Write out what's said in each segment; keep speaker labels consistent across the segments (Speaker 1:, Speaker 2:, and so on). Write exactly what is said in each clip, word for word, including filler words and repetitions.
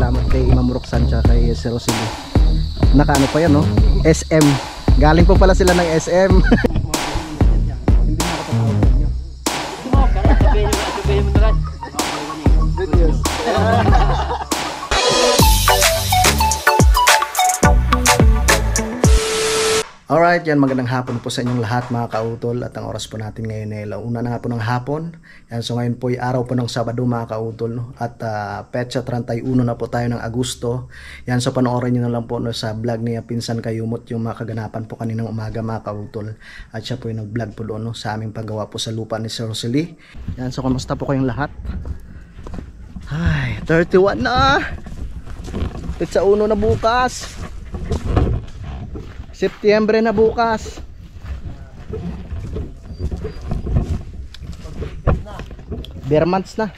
Speaker 1: salamat kay Ma'am Roxanne tsaka kay Sir Rosilio. Nakaano pa yan, no? S M. Galing po pala sila ng S M. Hindi na kapatawag niyo.
Speaker 2: Sabihin mo, sabihin mo na lang.
Speaker 1: Videos. Alright, yan, magandang hapon po sa inyong lahat mga kautol. At ang oras po natin ngayon ay una na nga po ng hapon. Yan, so ngayon po ay araw po ng Sabado mga kautol, no? At uh, petsa thirty-one na po tayo ng Agosto. Yan, so panoorin nyo na lang po, no, sa vlog niya Pinsan Kayumot yung mga kaganapan po kaninang umaga mga kautol. At siya po yung nag-vlog po doon, no, sa aming paggawa po sa lupa ni Sir Rosilio. Yan, so kamusta po kayong lahat? Ay, thirty-one na! Petsa uno na bukas! Setyembre na bukas. Bare months na.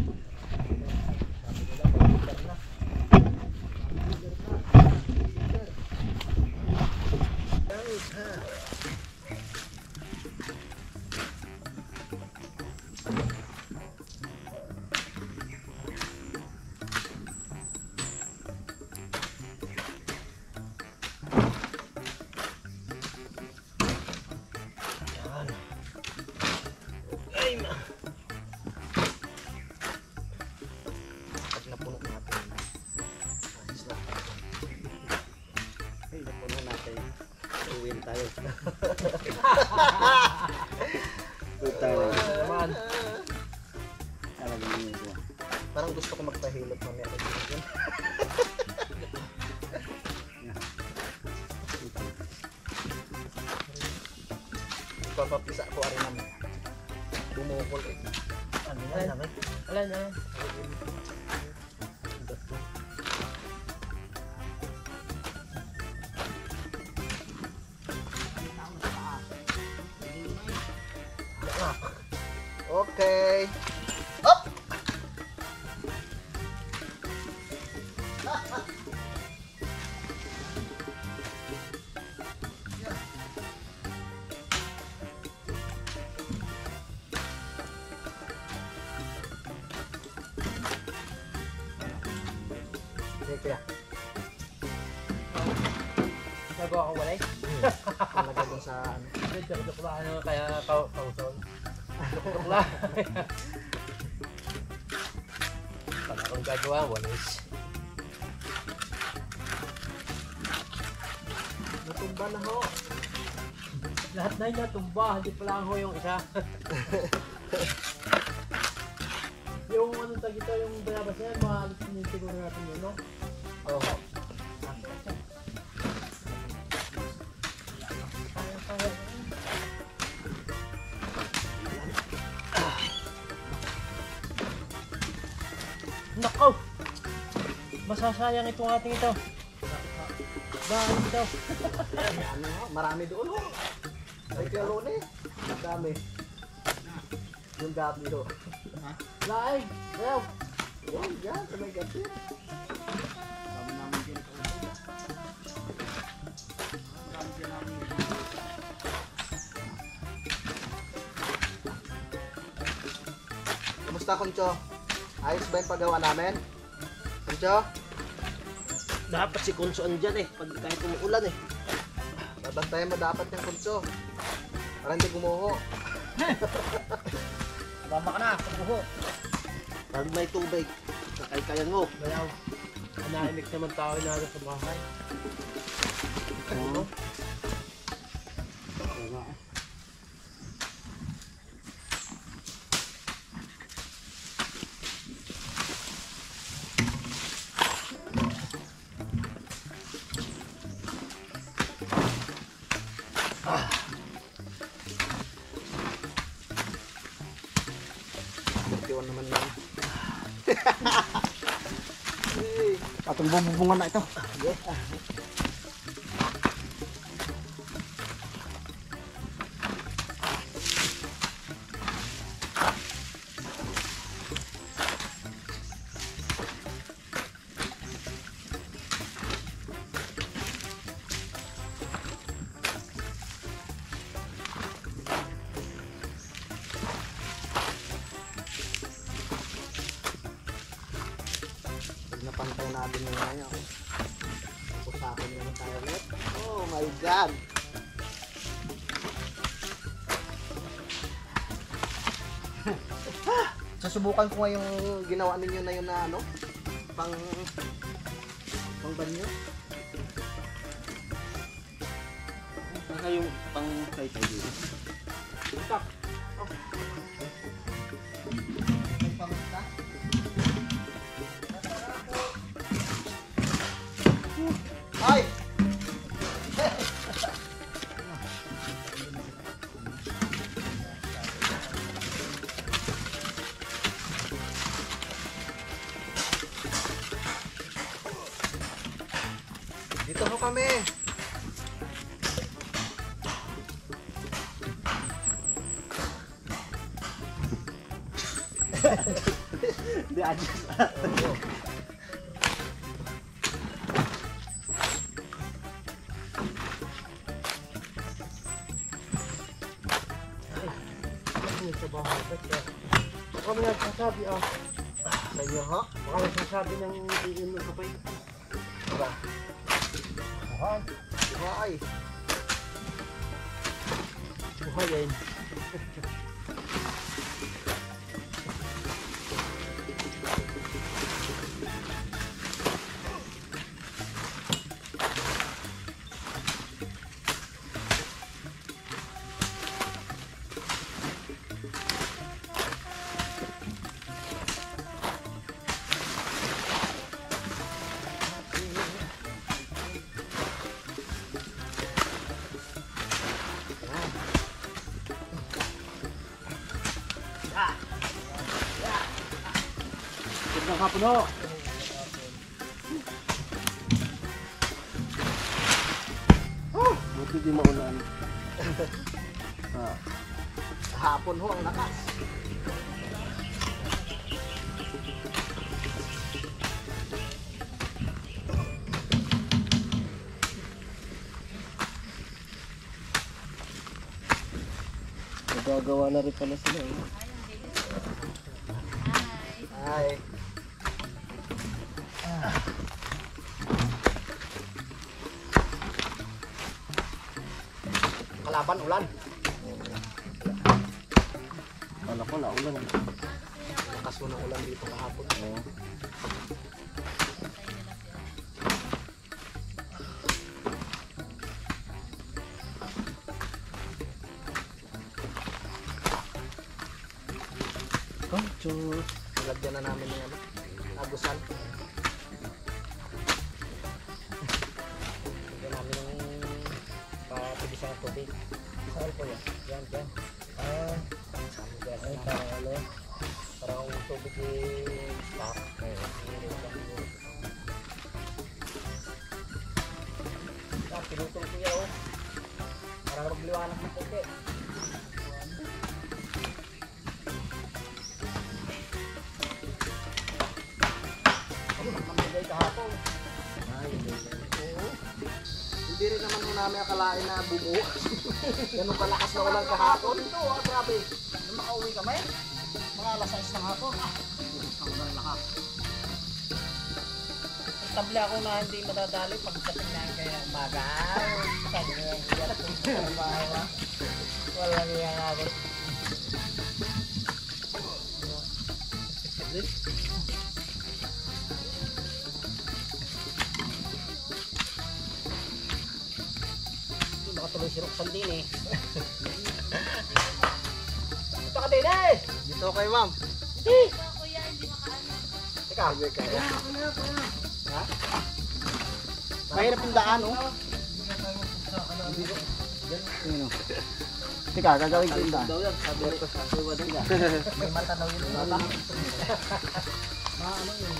Speaker 1: Tayo. Naman. Parang gusto ko magpahilot mamaya. Papapisa ko rin naman. Bumukol eh. Ano na? Wala na. Okay. Up. Sige. Nagawa ko walay. Nagawa ko sa ano. Joke lang ano kaya kausol. Joke lang. Pag akong gagawa, walis. Natumba na ho. Lahat na yung natumba, hindi pala ho yung isa. Yung ano tag ito, yung bayabas niya, mga alis na siguro natin yun, no? Oo. Oh. Nakaw! Masasayang itong ating ito. Bakit ito? Ano, marami doon ho. Ay kilo ni. Dami. Yung gabi ho. Laig! Ayaw! Yun, yan. Sa may gabi. Dami namin din. Marami din namin. Kamusta, Concho? Ayos ba yung paggawa namin? Concho? Dapat si Concho andyan eh, pag kahit umuulan eh. Babantayan mo dapat yung Concho. Para hindi gumuho. Baba ka na, pagbuho. Pag may tubig, kakay-kayan mo. Bayaw. Anaimik naman tao na sa bahay. Ano? Iwan naman yan. Patong bubungan na ito. Yeah. Pantay natin yung ngayon. Pusakin naman tayo ulit. Oh my God! Susubukan ko nga yung ginawa ninyo na yun na ano, pang pang banyo.
Speaker 2: Saka yung pang kay-kay dito.
Speaker 1: Itak. Oh. May pamusta. Ay! Dito ho kami. Di adjust.
Speaker 2: Baka may nagsasabi ah.
Speaker 1: Sa inyo ho?
Speaker 2: Baka nagsasabi ng iin ng kapay.
Speaker 1: Diba?
Speaker 2: Buhay.
Speaker 1: Buhay.
Speaker 2: Buhay yan. Gandang hapon ho.
Speaker 1: Oh,
Speaker 2: Buti di maulan.
Speaker 1: ah. Hapon ho ang lakas.
Speaker 2: Nagagawa na rin pala sila eh.
Speaker 1: Hi. Kalaban ulan.
Speaker 2: Kala ko naulan eh.
Speaker 1: Lakas mo ng ulan dito kahapon.
Speaker 2: Oo.
Speaker 1: Concho. Lagyan na namin ng ano, agusan. Lagyan namin ng patibis ng tubig. Saan po yan? Yan, yan. Ah, saan yan? Ay, parang ano, parang tubig yung stock. Ah, pinutol ko yan, oh. Parang magliwanag ng puti. Mamigay kahapon. Ay, oo. Hindi rin naman mo namin akalain na bumuo. Ganun kalakas na ulan kahapon. Ito, ah, grabe. Nung makauwi kami, mga alas sais ng hapon. Ang ulan lahat.
Speaker 2: Table ako na hindi madadali pagdating na kaya umaga. Sabi ko yung iyak ko sa trabaho. Walang iyak ako. Hindi makatuloy si Roxanne din eh. Ito ka din eh!
Speaker 1: Dito kay ma'am. Teka, sabi ka. Ha? Mahirap yung daan, oh. Teka, gagawin ko yung daan.
Speaker 2: Sabi ko sa tuwa din ka.
Speaker 1: May mata daw yun. Mata?
Speaker 2: Ano yun?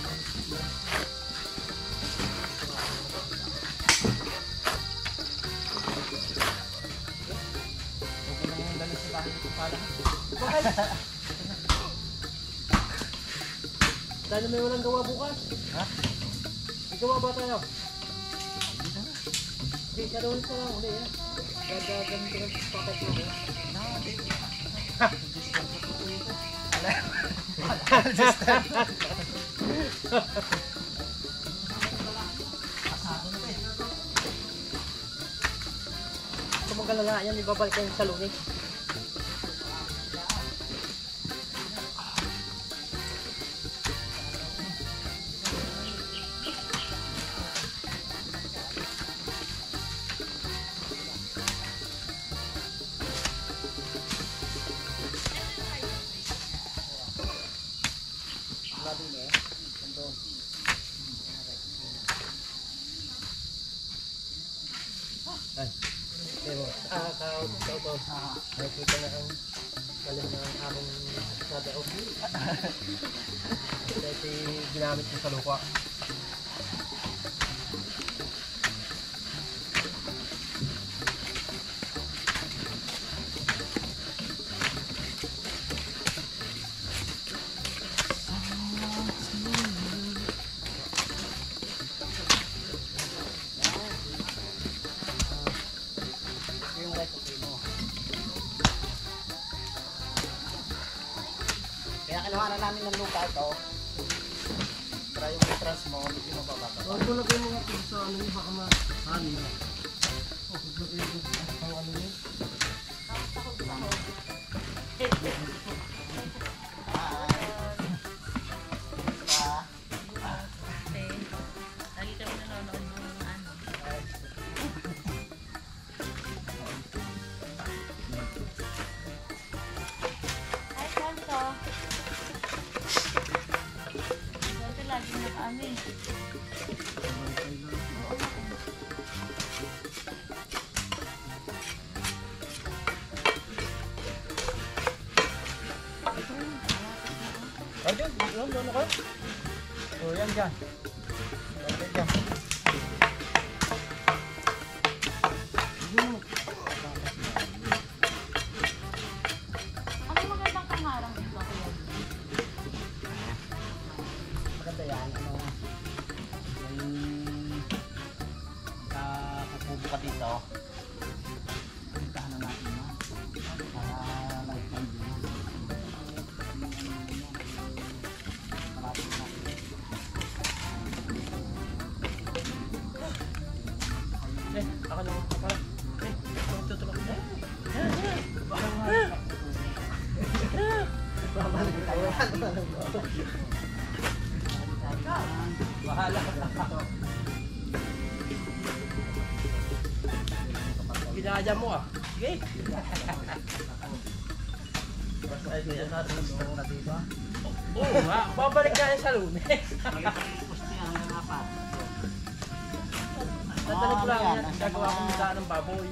Speaker 2: Tayo may walang gawa bukas.
Speaker 1: Ha?
Speaker 2: May gawa ba tayo? Hindi, siya doon sa lang uli eh. Gagagamit ko ng packet mo eh. mag-alala yan, ibabalik yan sa lunes. Ah, kao, kao, kao. Nakikita na ang galing ng aming nadaog. Ito ginamit ko sa lupa.
Speaker 3: Kaya kinuha na namin ng lupa ito. Para yung trans mo, hindi mo bababa.
Speaker 2: Huwag mo na kayo mga pig sa ano, baka mahani na. Huwag mo kayo sa ano yun.
Speaker 4: Lagi kami nanonood ng mga ano. Ay, Santo. Santo lagi na kami.
Speaker 2: Arjun, doon, doon ako. O, yan dyan. Yan dyan.
Speaker 4: Ano magandang kangarang dito?
Speaker 3: Maganda yan. Ano, yung kapupubo ka dito. Puntahan na natin, no? Para lifetime din. Marami na.
Speaker 2: Eh, ako naman ka pala. Eh, ako tutulog na.
Speaker 3: Babalik tayo.
Speaker 2: Bahala. Ginaya mo ah. Sige.
Speaker 3: Ay, kaya natin yung natiba.
Speaker 2: Oo nga, babalik na yan sa lunes.
Speaker 3: Pusti ang nangapat.
Speaker 2: Dadali ko lang yan, gagawa ko ng daan ng baboy.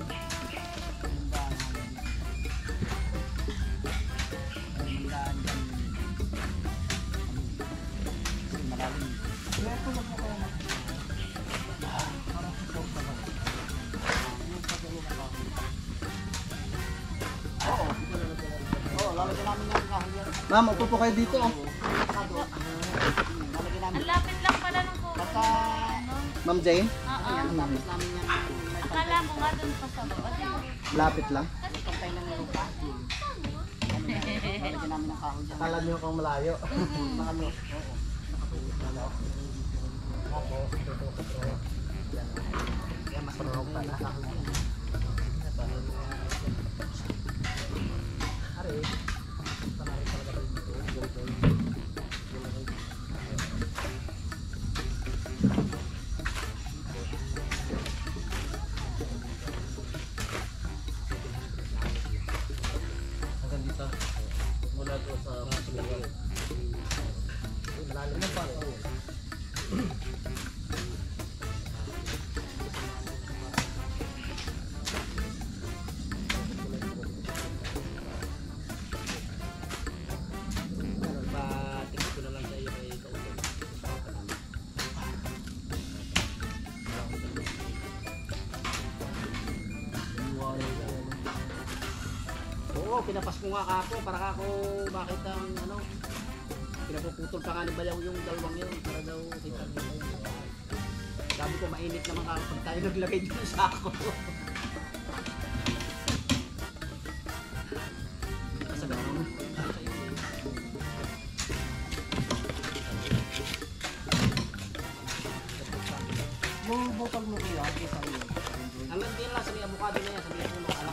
Speaker 3: Ma'am, upo po kayo dito. Oh.
Speaker 4: Ang lapit lang pala ng kuko.
Speaker 3: Baka,
Speaker 4: Ano?
Speaker 3: Ma'am Jane,
Speaker 4: Oo.
Speaker 3: tapos namin yan.
Speaker 4: Akala ko nga dun pa sa baba. Di ba?
Speaker 3: Lapit lang. Pagkay lang ng lupa. Lalagyan namin ng kahoy dyan.
Speaker 2: Akala nyo kung malayo.
Speaker 3: Nakalo. Oo. Tapos, tutok-tutok. Kaya mas marunong pa na kahoy dyan. Ari, tanari talaga dito.
Speaker 2: Hanggang dito. Mula doon sa Masinagay.
Speaker 3: Malalim na pa.
Speaker 2: Patikip ko na lang sa iyo kay Kautol.
Speaker 3: Oo, pinapas ko nga kako para kako bakit ang ano pinapuputol pa nga ni Bayaw yung dalawang yun para daw kita nila yun. Sabi ko mainit naman kako pag tayo naglagay dito sa ako. Sa ganun.
Speaker 2: Yung bukal mo kaya, kaysa iyo.
Speaker 3: Hanggang din lang sa may avocado na yan, sa may puno, alam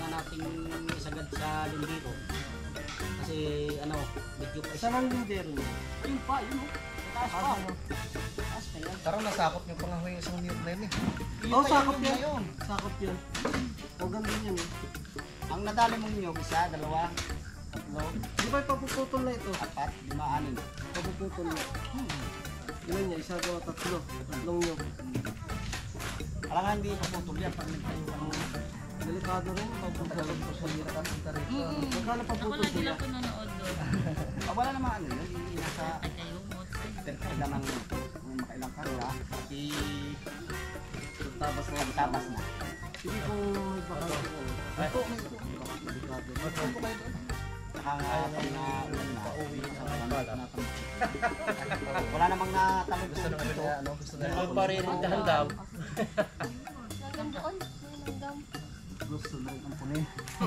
Speaker 3: sa lindero. Kasi ano, medyo pa
Speaker 2: Saan ang lindero niya?
Speaker 3: Ayun pa, yun oh. Taas pa. Taas pa yan.
Speaker 1: Tarang nasakop niyo pa nga ho yung isang niyog na yun eh.
Speaker 2: Oo, sakop
Speaker 3: Yun
Speaker 2: yan.
Speaker 3: na yun.
Speaker 2: Sakop yun. Huwag din yan eh.
Speaker 3: Ang nadali mong niyog, isa, dalawa, tatlo,
Speaker 2: Di ba ipapuputol na ito?
Speaker 3: apat, lima, anin.
Speaker 2: Papuputol na. Ilan niya? Isa, dalawa, tatlo. Tatlong nyo.
Speaker 3: Alam nga hindi paputol yan pag nagtayo ka ng
Speaker 2: Delikado rin. Papuputol. Magkano
Speaker 4: Ako
Speaker 2: paputol
Speaker 4: lagi
Speaker 2: sila?
Speaker 4: lang po nanood doon.
Speaker 3: Ah, wala naman ano yun, hindi nasa
Speaker 4: Ay kayo, motse.
Speaker 3: terkada ng ng makailang karga, pati
Speaker 2: Tabas na.
Speaker 3: tabas na.
Speaker 2: Sige kung baka ako.
Speaker 3: Ito, delikado. Saka nga pag na ulan na, pauwi na wala namang natalog
Speaker 1: Gusto naman
Speaker 3: dito.
Speaker 1: nila, ano, gusto nila.
Speaker 2: Ang paririndahan daw.
Speaker 5: Hanggang doon, may langgam.
Speaker 3: Gusto na rin ang punin.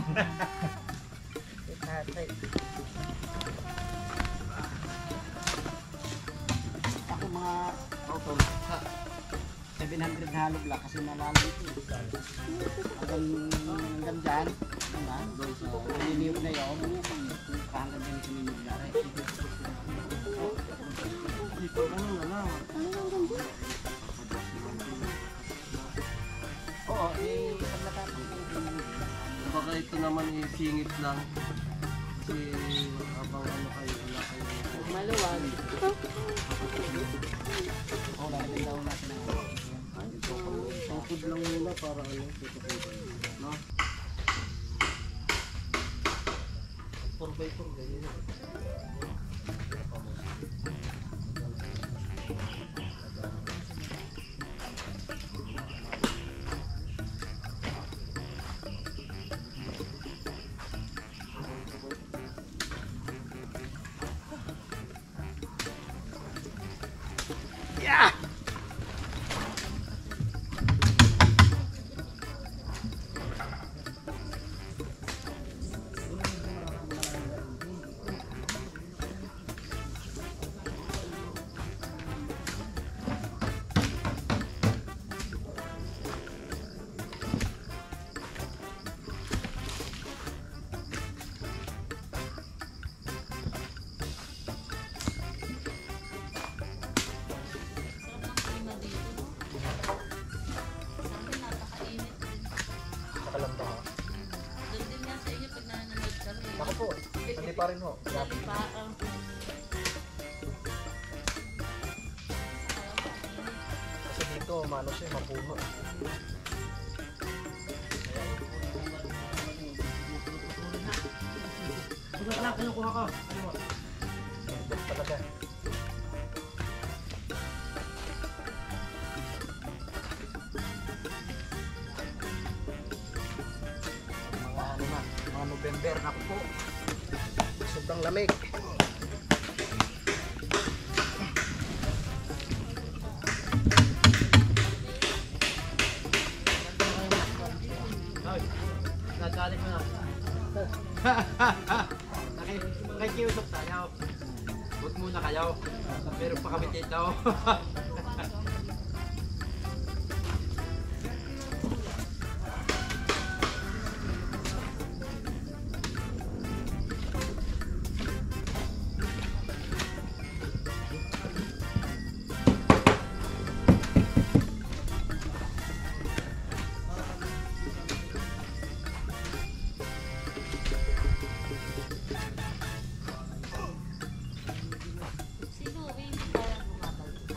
Speaker 3: Ako mga autol, seven hundred halog lang kasi nalalim ito. Hanggang hanggang dyan, hanggang doon sa niniyog na yun, hanggang dyan sa niniyog na rin.
Speaker 2: Dito, ano na lang.
Speaker 5: Ano langgam dyan?
Speaker 3: Oo, eh, pag natapos ko
Speaker 2: Baka ito naman isingit lang. Kasi habang ano kayo, wala kayo. Maluwag.
Speaker 3: Oo, lalagyan daw natin ang
Speaker 2: Pangkod lang muna para ano, tutukudan. No? four by four, ganyan.
Speaker 4: Sarap ng klima dito, no? Sa akin, napakainit din.
Speaker 1: Nakalamba ha.
Speaker 4: Doon din nga sa inyo pag nanonood kami.
Speaker 1: Ako po, hindi pa rin ho.
Speaker 4: Dali pa ang
Speaker 1: Kasi dito, mano siya, mapuno.
Speaker 2: Sugat lang, kinukuha ko. Ano mo?
Speaker 1: Hindi talaga. Mga ano na, mga November na po. Sobrang lamig.
Speaker 2: Nadali mo na. Nakikiusap tayo. Huwag muna kayo. Meron pa kami dito.
Speaker 4: sino, hindi kaya bumabalik.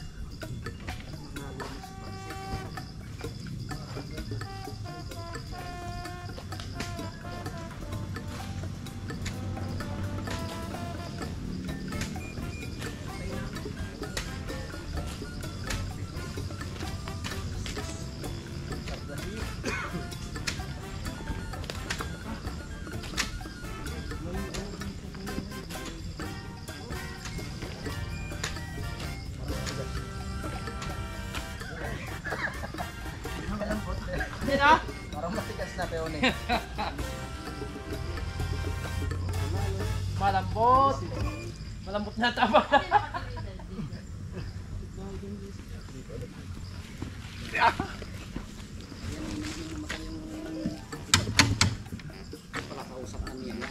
Speaker 1: Parang matigas na peon eh.
Speaker 2: Malambot. Malambot na tama.
Speaker 3: Pala sa pamilya.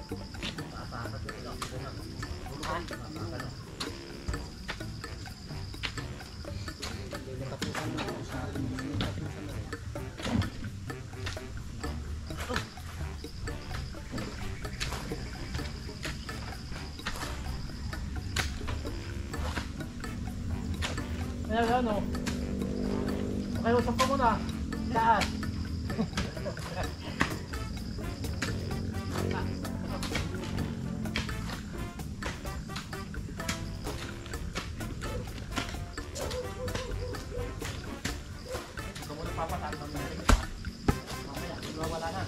Speaker 2: Ayan, ano? Okay, usap ko muna. Taas. Ito muna papataas ang meron. Mamaya, wala na.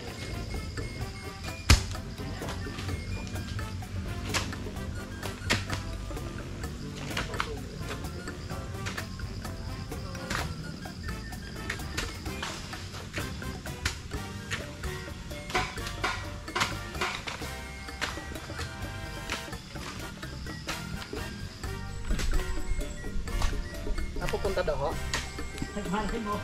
Speaker 1: Napupunta daw ho?
Speaker 2: Malay mo.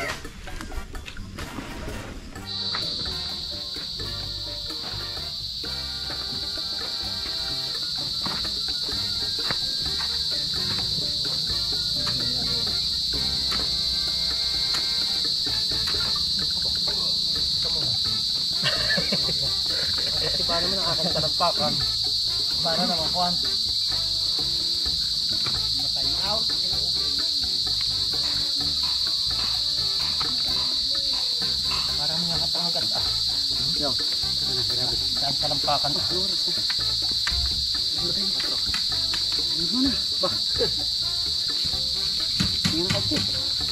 Speaker 1: Kasi paano mo nakakang talampakan? Paano naman kuhan?
Speaker 2: Time out.
Speaker 1: Parang mga kapangagat ah. Yo. Saan talampakan? Ah, oras na. Ano tayo? Ano na? Ba? Tingnan ka ito.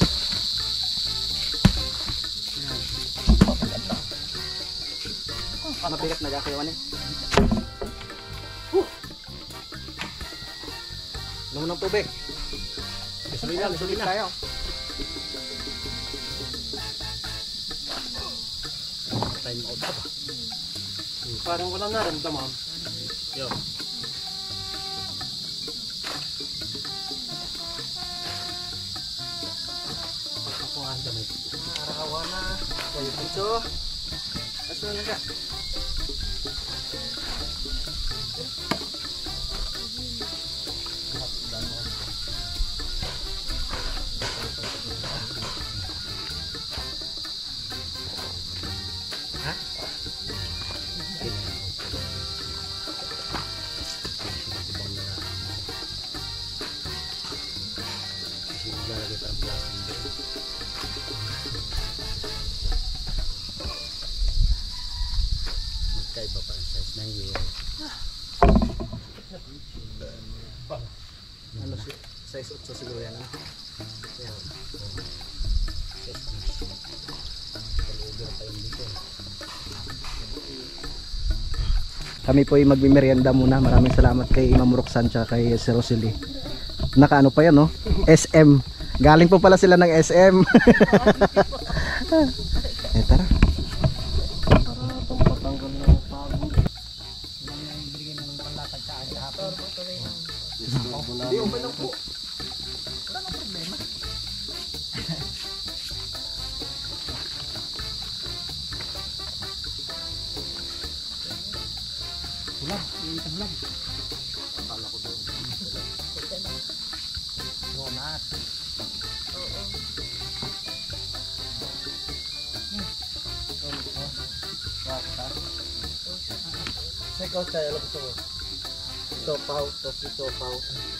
Speaker 1: Mabigat na gakayawan eh. Uh! Naman ng tubig. Gasolina, gasolina tayo. Time out pa ba? Parang walang naramdaman. Yo. Pagkakuhan damit. Arawa na. Kayo dito. Asa na ka? Magkaiba pa ang size ng year. Ano si size eight sa siguro yan? Yan. Size fish. Kalugar pa yun dito. Kami po ay magmimerienda muna. Maraming salamat kay Ma'am Roxanne at kay Sir Rosely. Nakaano pa yan, no? S M. Galing po pala sila ng S M. Eh, tara. Hindi, okay lang po. Wala nang problema. Hulag, iita hulag. Akala ko doon. Donat. Oo. Basta. Seko tayo lang ito. Sopaw, tosi sopaw.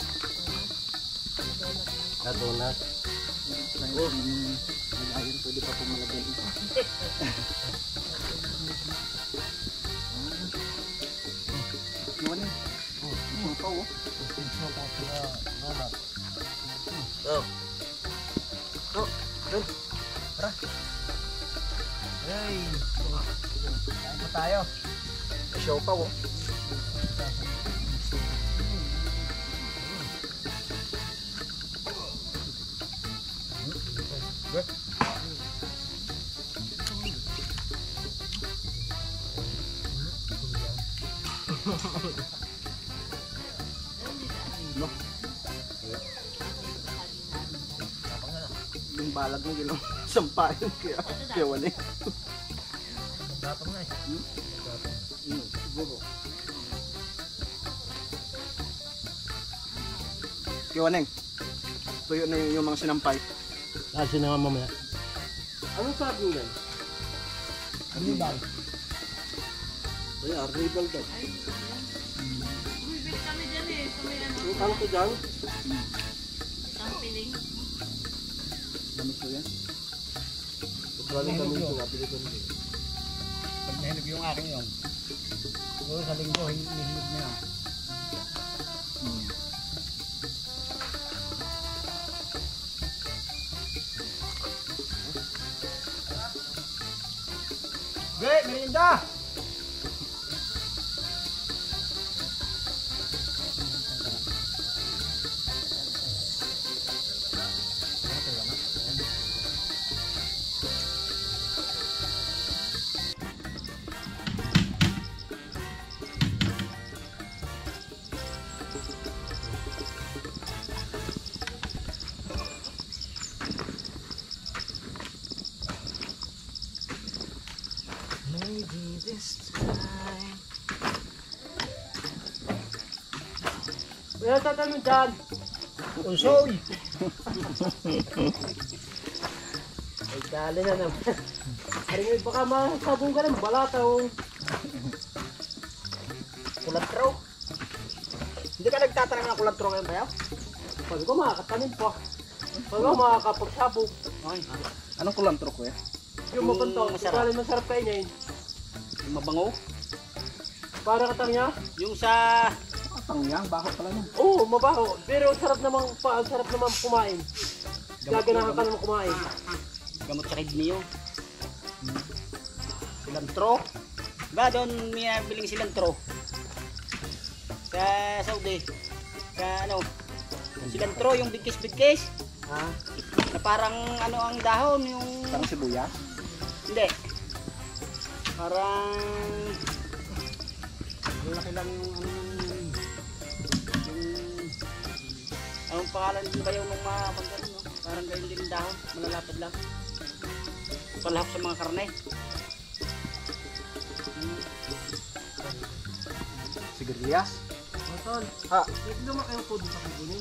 Speaker 1: Na donut. Oh, ayun pwede pa pumalagyan ito. Ano ni? Oh, sopaw oh. Sopaw na donut. Oh. Oh, dun. Tara. Hey. Kain pa tayo. Sopaw oh. No. Yung balag mo ginawa sampain kaya kaya wala.
Speaker 3: Gapang na eh. Hmm? Gapang. Hmm, siguro.
Speaker 1: Kiwaneng. Tuyo na yung, yung mga sinampay.
Speaker 3: Kasi na nga mamaya. Anong sarap nyo yan? Arrival. Ay, arrival daw.
Speaker 4: Bumibili kami dyan eh. Sa may ano.
Speaker 3: Yung tanong ko dyan?
Speaker 4: Isang piling.
Speaker 1: Damas ko yan.
Speaker 3: Galing kami ito, kapili ko rin.
Speaker 2: Pag nahinog yung aking yun, siguro sa linggo, hinihinog na yan.
Speaker 1: Hmm.
Speaker 2: Gre, merinda!
Speaker 1: Maybe this time.
Speaker 3: Kaya tatanong dyan.
Speaker 2: Unsoy!
Speaker 3: Ay, dali na naman. Haringay baka masabong ka ng balataw.
Speaker 2: Kulantro! Hindi ka nagtatanong ng kulantro ngayon bayaw?
Speaker 3: Pag ko makakatanim pa. Pag ko makakapagsabog.
Speaker 2: Ay,
Speaker 1: Anong kulantro ko eh?
Speaker 3: Yung mabantaw,
Speaker 2: masarap.
Speaker 3: masarap. masarap kainin.
Speaker 2: yung mabango.
Speaker 3: Para katang niya.
Speaker 2: Yung sa...
Speaker 1: Tangyang, bakit pala nun?
Speaker 3: Oo, mabaho. Pero sarap namang pa, sarap naman kumain. Gaganahan ka naman kumain.
Speaker 2: gamot sa kidney yun. Cilantro. Ba, doon may nabiling cilantro. Sa Saudi. Sa ano. Cilantro, yung bigkis-bigkis.
Speaker 3: Ha?
Speaker 2: Na parang ano ang dahon, yung...
Speaker 1: Parang sibuyas?
Speaker 2: Hindi. Parang... Yung laki lang yung ano yung... Anong pangalan din ba yung mga panggalan, no? Parang ganyan din yung dahon, malalapad lang. Palahap sa mga karne. Hmm.
Speaker 1: Sigarilyas?
Speaker 3: Matol.
Speaker 1: Ha?
Speaker 3: Ito naman kayong food sa kukunin.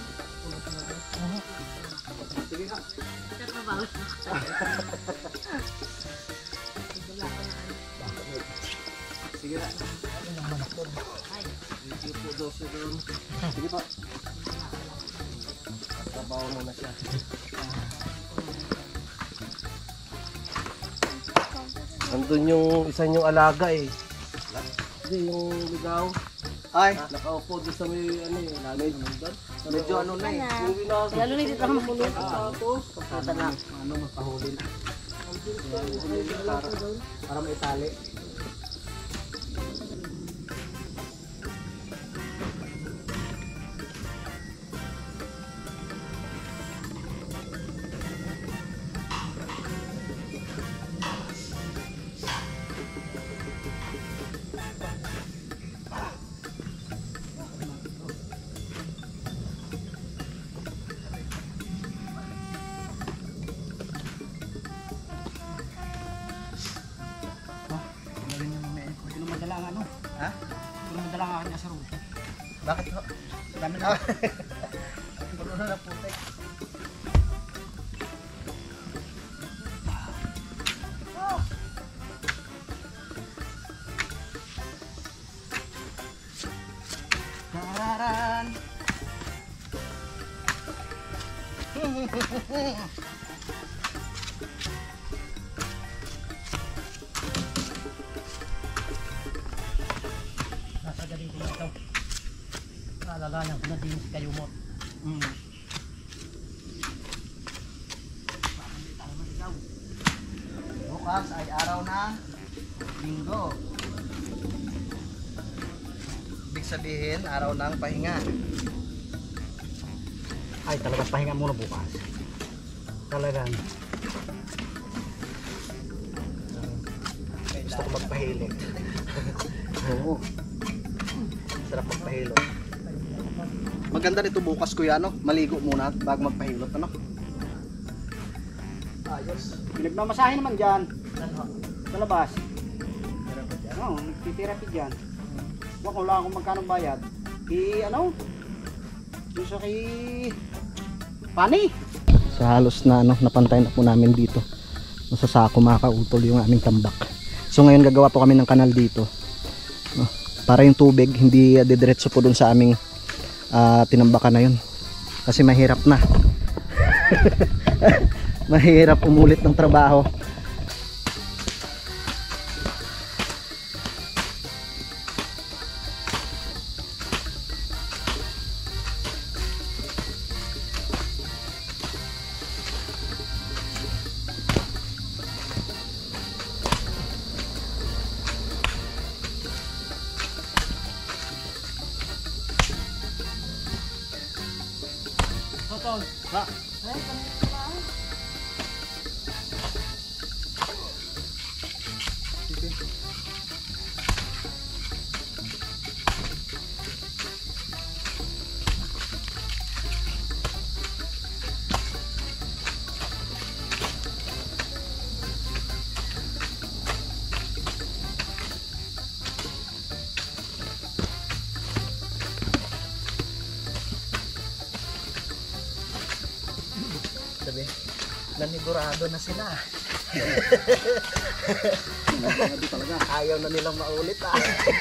Speaker 1: Sige ka.
Speaker 4: Ito pa ba?
Speaker 1: Sige na.
Speaker 3: Hindi po daw siya doon.
Speaker 1: Sige po.
Speaker 3: Trabaho muna siya. Nandun yung isa niyong alaga eh. Hindi yung ligaw.
Speaker 1: Ay,
Speaker 3: Nakaupo doon sa may ano eh. Lalay mo doon.
Speaker 1: medyo ano na eh.
Speaker 3: Yung ina-
Speaker 4: Lalo na dito naman makikita.
Speaker 3: Tapos,
Speaker 1: Pagkata na, ano, magpahuli na. Para, para may tali.
Speaker 2: Galing yung mamaya. Hindi naman madala ang ano.
Speaker 1: Ha?
Speaker 2: Hindi naman madala ang aking asaro.
Speaker 1: Bakit ho?
Speaker 2: Dami na.
Speaker 1: Puno na na putek. Tararan.
Speaker 2: Nasa galing ko ito. Naalalayan ko na din si Kayumot.
Speaker 1: Mm. Bukas ay araw ng linggo. Ibig sabihin, araw ng pahinga.
Speaker 2: Ay, talagang pahinga muna bukas. Talagang.
Speaker 1: Gusto ko magpahilot. Oo. Sarap magpahilot. Maganda nito bukas kuya, no? Maligo muna bago magpahilot, ano? Ayos.
Speaker 2: Pinagmamasahe naman dyan. Sa labas.
Speaker 3: ano, nagtitherapy dyan. Huwag ko lang kung magkano bayad. Di ano, yung sa kay Pani.
Speaker 1: Sa halos na ano, napantay na po namin dito. Sa sako mga kautol yung aming tambak. So ngayon gagawa po kami ng kanal dito. No, para yung tubig hindi uh, didiretso po dun sa aming uh, tinambakan na yun. Kasi mahirap na. Mahirap umulit ng trabaho.
Speaker 3: Totoo. Ba?
Speaker 1: Sabi, nanigurado na sila. Ayaw na nilang maulit ah.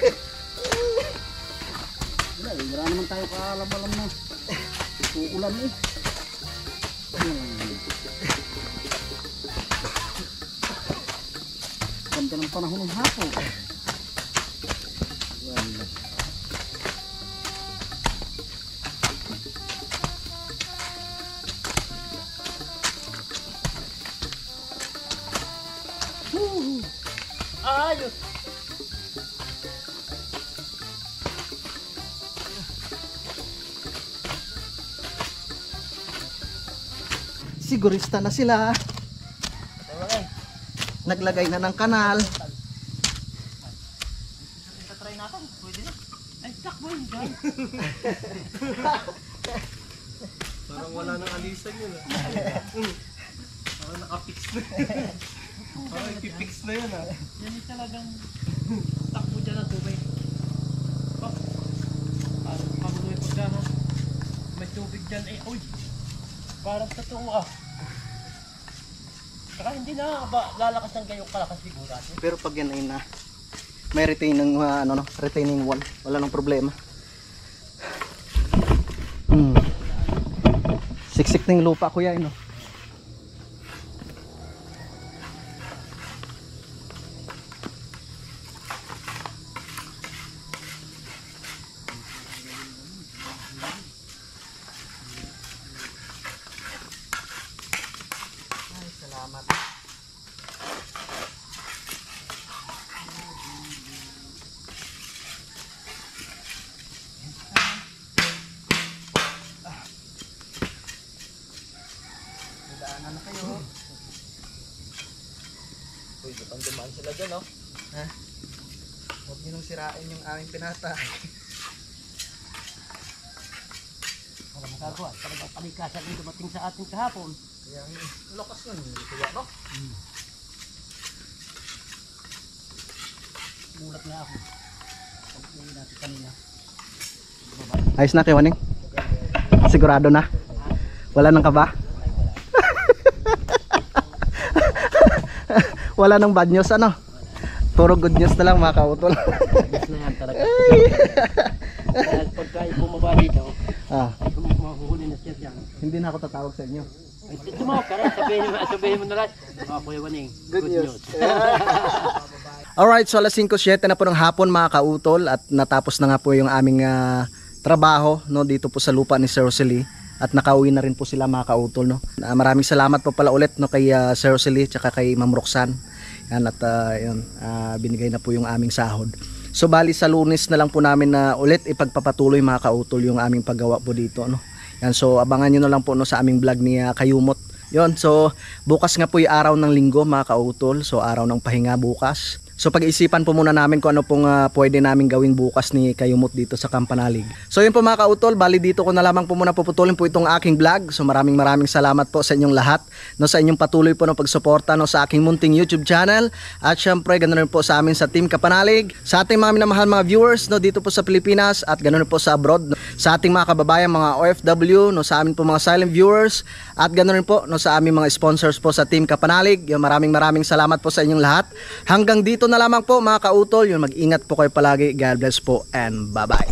Speaker 3: Wala, eh, wala naman tayo kaalam-alam na. Uulan eh. Ganda ng panahon ng hapon. Wala.
Speaker 2: Ayos.
Speaker 1: Sigurista na sila. Naglagay na ng kanal.
Speaker 2: Try natin. Pwede na. Ay, takbo yun dyan.
Speaker 6: Parang wala nang alisan yun ah. Parang nakapix na. Parang ipipix na yun ah.
Speaker 2: Yan yung talagang takbo dyan ang tubig. Oh, parang pamuloy po dyan. Oh. May tubig dyan eh. Uy, parang totoo ah. Saka hindi na ba lalakas ng gayong kalakas siguro natin.
Speaker 1: Pero pag yan ay na may retaining uh, ano no, retaining wall, wala nang problema. Hmm. Siksik na yung lupa kuya no. Ay, salamat. Daanan na kayo. Uy, butang dumaan sila dyan, no? Ha? Huwag nyo nang sirain yung aming pinatay.
Speaker 3: Wala magagawa. Talagang palikasan yung dumating sa atin kahapon.
Speaker 1: Kaya ang lakas nun, kuya, no?
Speaker 3: Mulat nga ako. Pag-uwi natin kanina.
Speaker 1: Ayos na kayo, Waning? Sigurado na? Wala nang kaba? Wala nang bad news, ano? Puro good news na lang mga kautol.
Speaker 3: Yes na yan talaga. Dahil pagka bumaba dito,
Speaker 1: Ah,
Speaker 3: mahuhuli na siya dyan.
Speaker 1: hindi na ako tatawag sa inyo.
Speaker 3: Ay, tumawag ka rin. Sabihin mo, sabihin mo na lang. Oh, Kuya Waning, good, news.
Speaker 1: Alright, so alas singko siyete na po ng hapon mga kautol at natapos na nga po yung aming uh, trabaho no, dito po sa lupa ni Sir Rosalie at nakauwi na rin po sila mga kautol. No? Uh, maraming salamat po pala ulit no, kay uh, Sir Rosalie at kay Ma'am Roxanne. Yan, at uh, yun, uh, binigay na po yung aming sahod. So bali sa Lunes na lang po namin na ulit ipagpapatuloy mga kautol yung aming paggawa po dito. No? Yan, so abangan nyo na lang po no, sa aming vlog ni uh, Kayumot. Yon, so bukas nga po yung araw ng linggo mga kautol. So araw ng pahinga bukas. So pag-iisipan po muna namin kung ano pong uh, pwede namin gawin bukas ni Kayumot dito sa Kampanalig. So yun po mga kautol, bali dito ko na lamang po muna puputulin po itong aking vlog. So maraming maraming salamat po sa inyong lahat, no, sa inyong patuloy po ng pagsuporta, no, sa aking munting YouTube channel. At syempre ganoon rin po sa amin sa Team Kapanalig, sa ating mga minamahal mga viewers, no, dito po sa Pilipinas at ganoon po sa abroad, no, sa ating mga kababayan mga O F W, no, sa amin po mga silent viewers, at ganoon rin po, no, sa aming mga sponsors po sa Team Kapanalig. Yung maraming maraming salamat po sa inyong lahat. Hanggang dito na lamang po mga kautol. Yung mag-ingat po kayo palagi. God bless po and bye bye.